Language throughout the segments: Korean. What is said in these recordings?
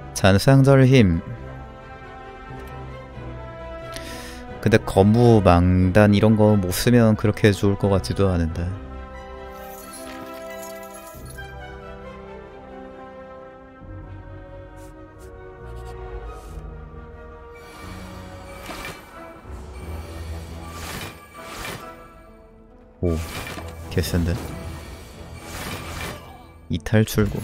잔상절 힘. 근데 거무 망단 이런 거 못 쓰면 그렇게 좋을 것 같지도 않은데. 오, 개센데. 이탈 출구.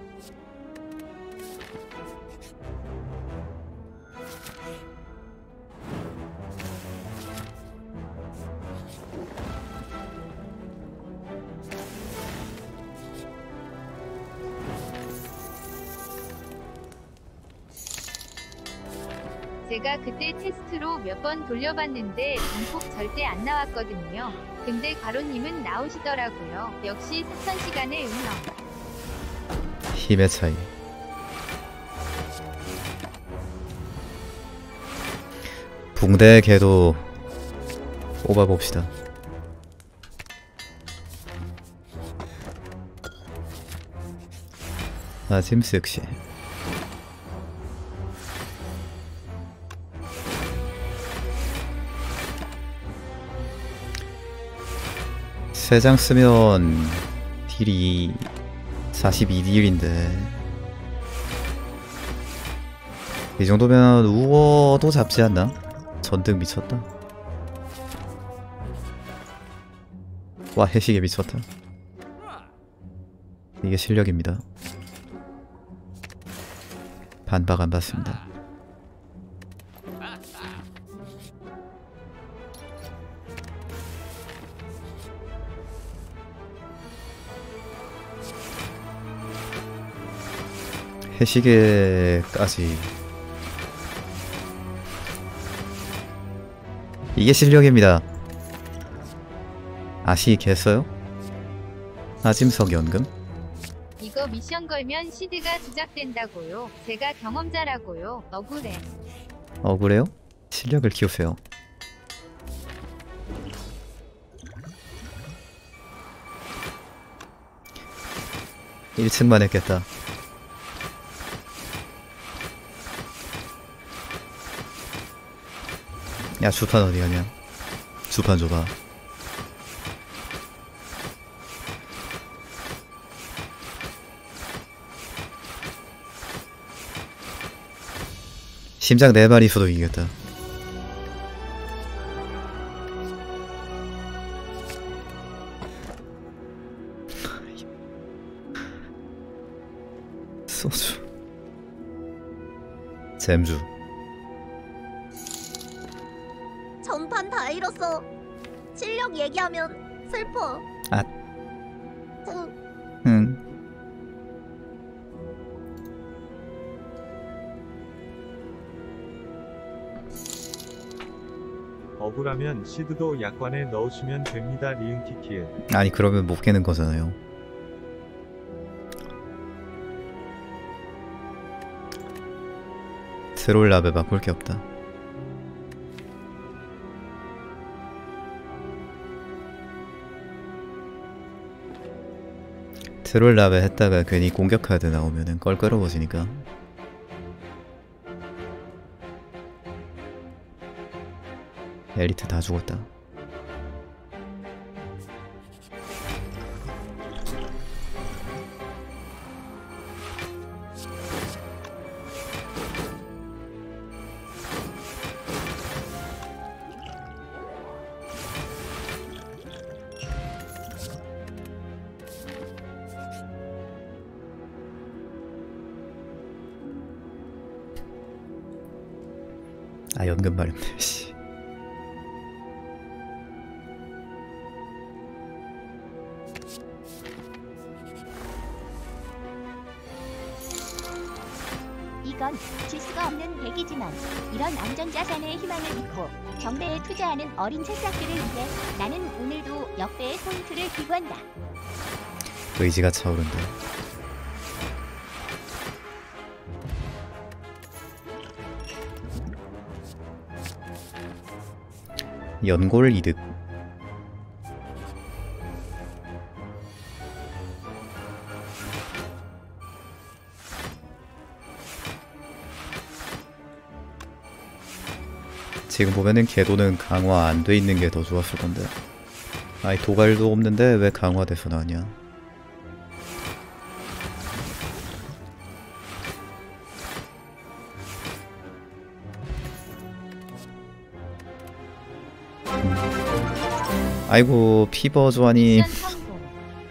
제가 그때 테스트로 몇 번 돌려봤는데 반복 절대 안 나왔거든요. 근데 가로님은 나오시더라고요. 역시 사천시간의 운명. 힘의 차이. 붕대 개도 뽑아봅시다. 짐스 역시. 세 장 쓰면 딜이 42딜인데 이 정도면 우어도 잡지 않나? 전등 미쳤다. 와, 해시계 미쳤다. 이게 실력입니다. 반박 안 받습니다. 해시계까지. 이게 실력입니다. 아시겠어요? 아짐석 연금? 이거 미션 걸면 시드가 조작된다고요. 제가 경험자라고요. 억울해. 억울해요? 실력을 키우세요. (1층만) 했겠다. 야, 주판 어디 가냐? 주판 줘봐. 심장 4마리 있어도 이기겠다. 소주. 잼주. 전판 다 잃었어. 실력 얘기하면 슬퍼. 아. 응. 응. 억울하면 시드도 약관에 넣으시면 됩니다. 리응키키에. 아니, 그러면 못 깨는 거잖아요. 트롤라베 바꿀 게 없다. 트롤라베 했다가 괜히 공격 카드 나오면은 껄끄러워지니까. 엘리트 다 죽었다. 아, 연금 말했네. 씨. 이건 질 수가 없는 백이지만 이런 안전자산의 희망을 믿고 경매에 투자하는 어린 새싹들을 위해 나는 오늘도 역배의 포인트를 기부한다. 의지가 차오른다. 연골 이득. 지금 보면은 궤도는 강화 안 돼 있는 게 더 좋았을 건데. 아이 도갈도 없는데 왜 강화돼서 나왔냐. 아이고 피버 조아님. 미션 성공.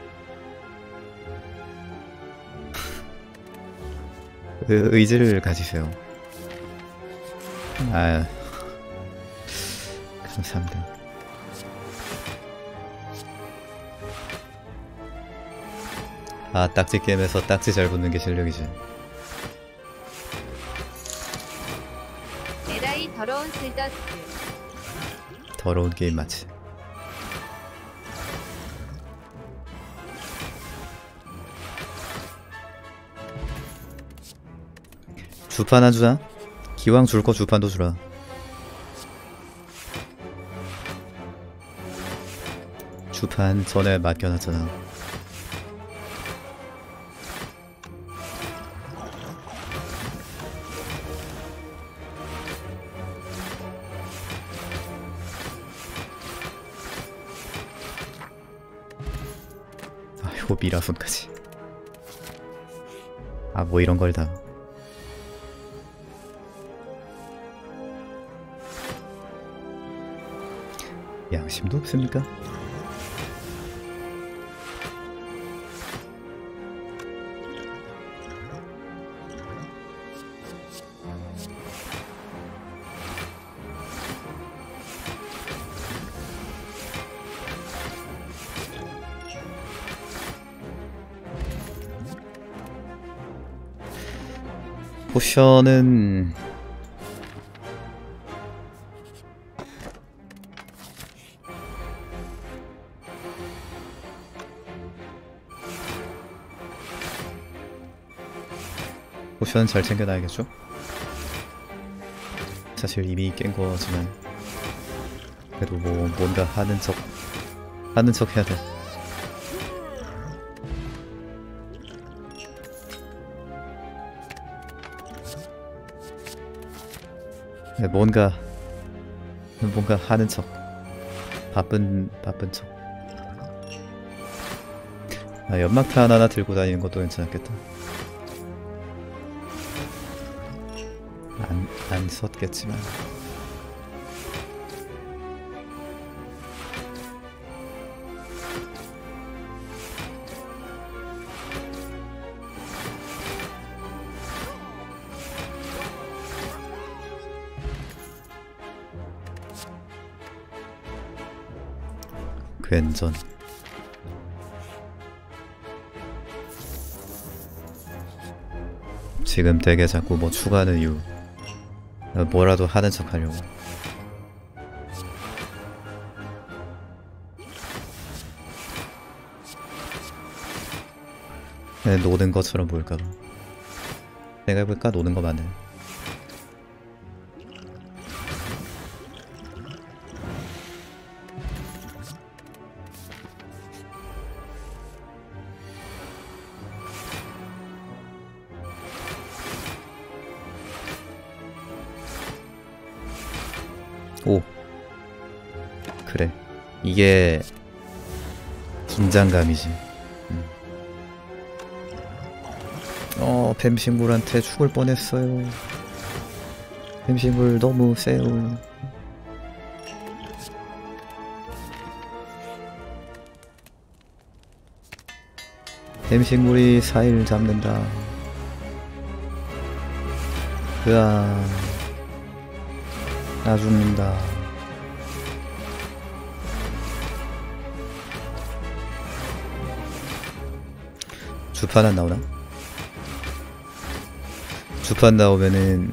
의지를 가지세요. 아 감사합니다. 아 딱지 게임에서 딱지 잘 붙는 게 실력이지. 에라이 더러운 슬더스. 더러운 게임 맞지. 주판 안 주나? 기왕 줄 거 주판도 주라. 주판 전에 맡겨놨잖아. 아이고 미라손까지. 아 뭐 이런 걸 다. 양심도 없습니까? 포션은 포션 잘 챙겨놔야겠죠? 사실 이미 깬 거지만 그래도 뭐 뭔가 하는 척 해야 돼. 뭔가 하는 척. 바쁜 척. 아, 연막탄 하나 들고 다니는 것도 괜찮았겠다. 안 썼겠지만. 괜전. 지금 되게 자꾸 뭐 추가하는 이유. 뭐라도 하는 척 하려고. 노는 것처럼 보일까봐. 생각해볼까? 노는 거 맞네. 오 그래 이게 긴장감이지. 뱀식물한테 죽을 뻔했어요. 뱀식물 너무 세요. 뱀식물이 사일 잡는다. 으아 나 죽는다. 주판 안 나오나? 주판 나오면은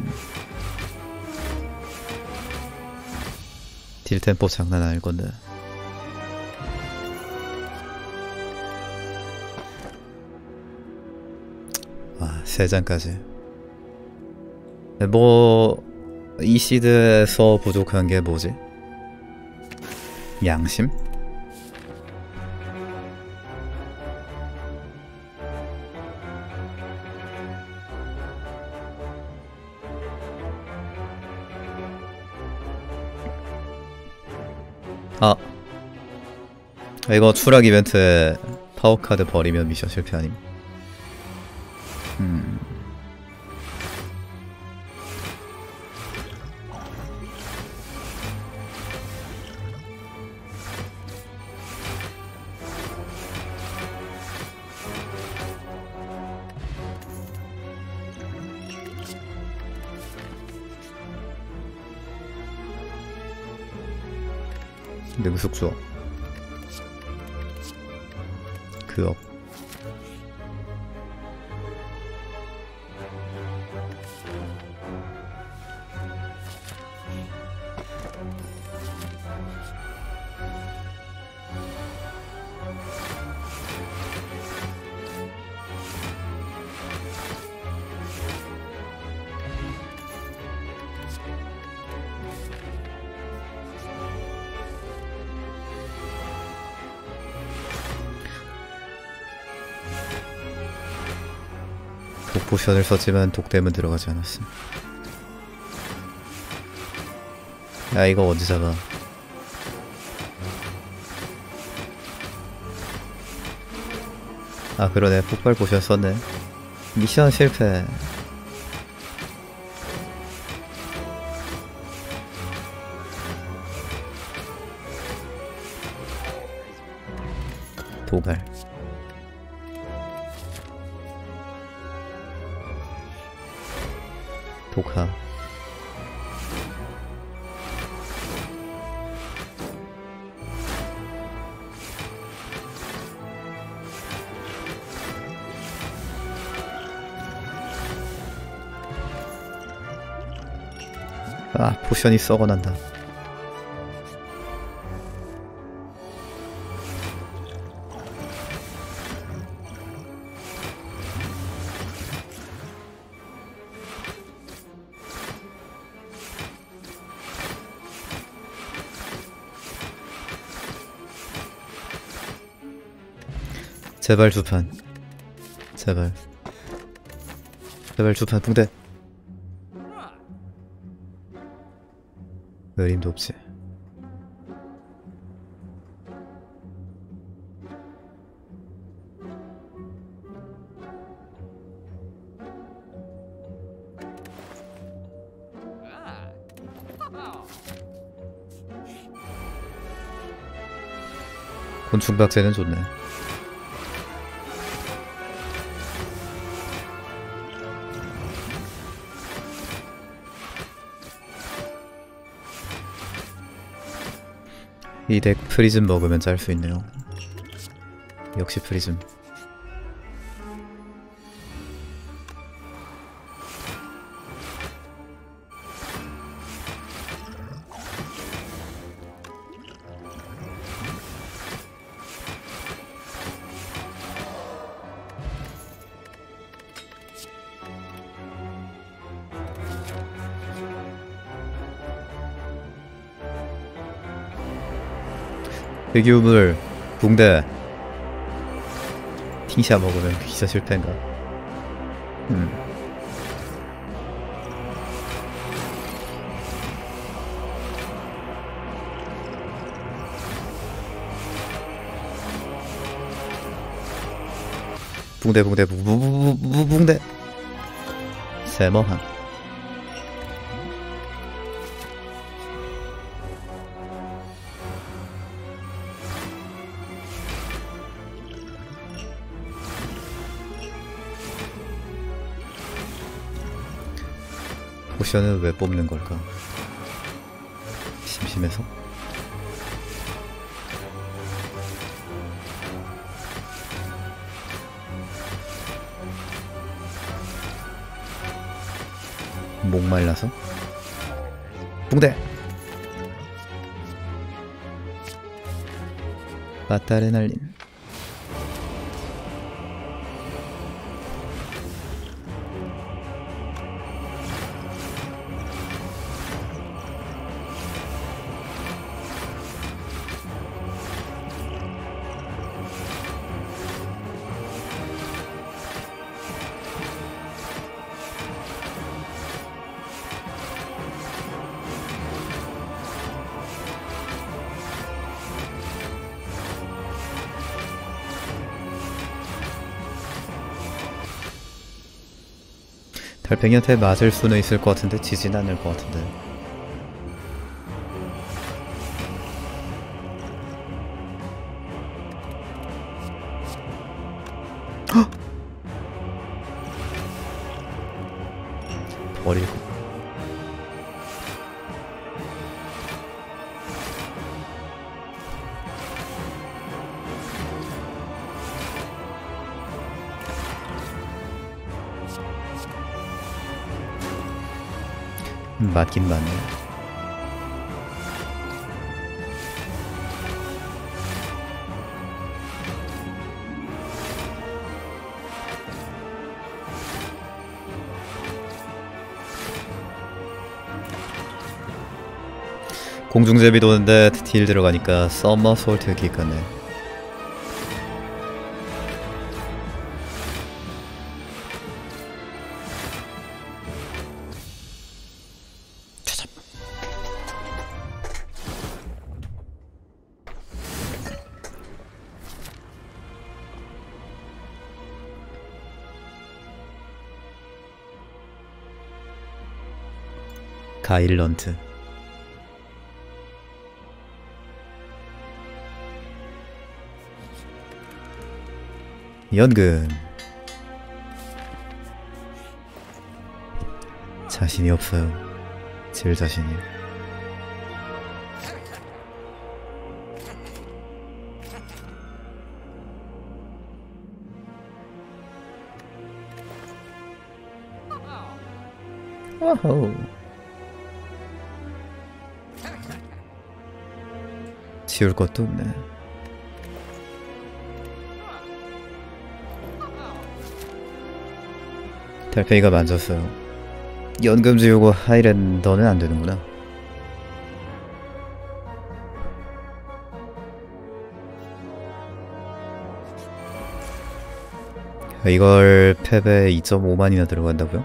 딜 템포 장난 아닐 건데. 와, 3장까지. 뭐 이 시드에서 부족한 게 뭐지? 양심? 아, 이거 추락 이벤트에 파워카드 버리면 미션 실패 아님? 능숙주어 그업 독포션을 썼지만 독댐은 들어가지 않았음. 야, 이거 언제 잡아? 아, 그러네. 폭발 포션 썼네. 미션 실패. 도갈. 독하. 아, 포션이 썩어난다. 제발 주판. 제발. 제발 주판 붕대. 의림도 없지. 곤충박제는 좋네. 이 덱 프리즘 먹으면 짤 수 있네요. 역시 프리즘. 대기우물 붕대 팅샤 먹으면 기사 실패인가? 붕대 붕대 세모함. 포션은 왜 뽑는 걸까? 심심해서? 목말라서? 붕대! 바타레날린. 달팽이한테 맞을 수는 있을 것 같은데 지진 않을 것 같은데. 헉! 버리고. 맞긴 맞네. 공중제비 도는데 딜 들어가니까 서머솔트 기가네. 가일런트. 연금. 자신이 없어요. 질 자신이. 와호. 지울 것도 없네. 달팽이가 만졌어요. 연금 지우고 하이렌 너는 안 되는구나. 이걸 패배 2.5만이나 들어간다고요?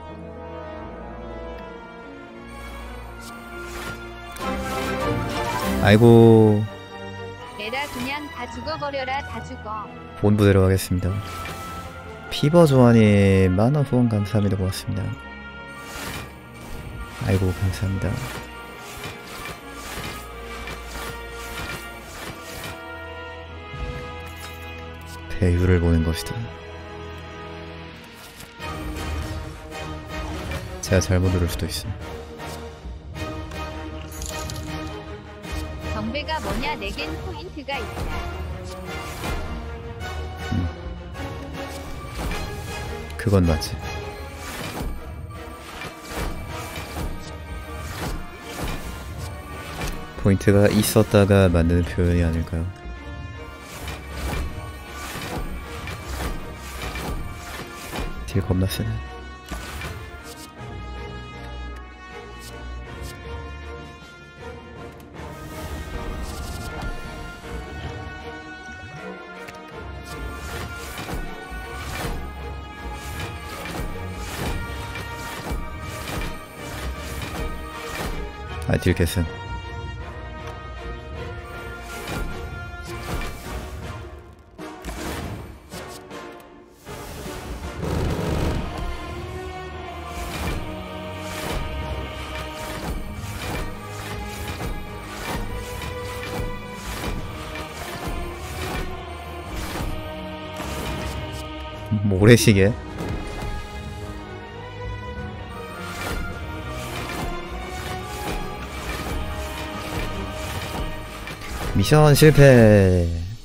아이고. 에라 그냥 다 죽어버려라. 다 죽어. 본부 들어가겠습니다. 피버 조아님 만화 후원 감사합니다. 고맙습니다. 아이고 감사합니다. 배율을 보는 것이다. 제가 잘못 누를 수도 있어. 경배가 뭐냐. 내겐 포인트가 있다. 그건 맞지. 포인트가 있었다가 맞는 표현이 아닐까요? 딜 겁나 세네. 아, 딜 개슴. 모래시계? 미션 실패.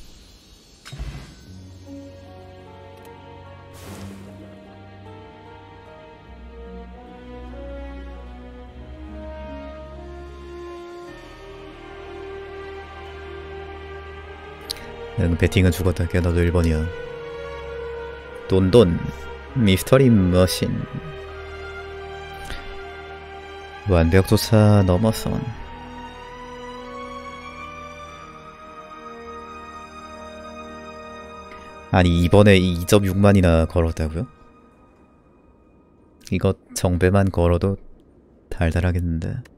배팅은 죽었다. 걔 나도 1번이야. 돈돈 미스터리 머신. 완벽조차 넘어선. 아니 이번에 2.6만이나 걸었다고요? 이거 정배만 걸어도 달달하겠는데.